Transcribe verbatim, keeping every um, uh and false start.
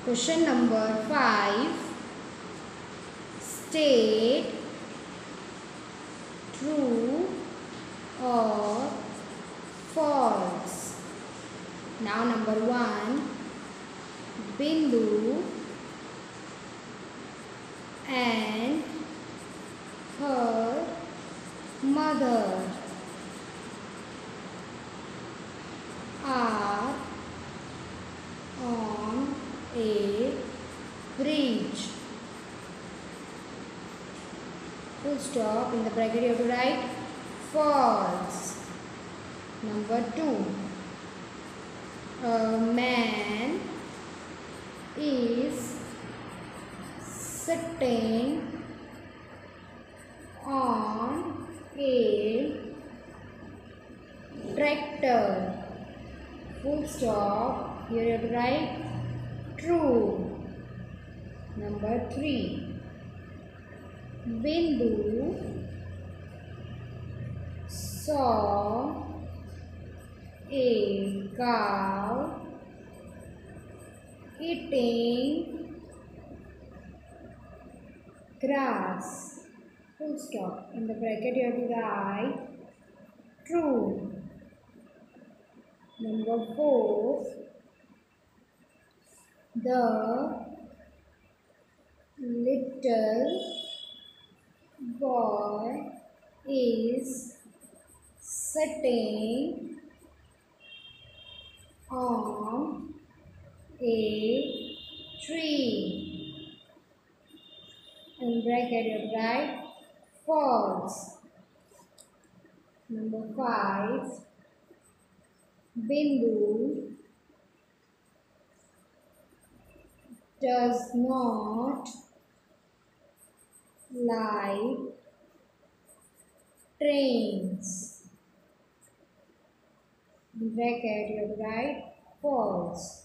Question number five. State true or false. Now number one. Bindu and her mother are on a bridge. Full stop. In the bracket you have to write false. Number two. A man is sitting on a tractor. Full stop. Here you have to write true. Number three. Bindu saw a cow eating grass. Full stop. In the bracket you have to write true. Number four. The little boy is sitting on a tree. In bracket you write false. Number five. Bindu does not like trains. In bracket you write false.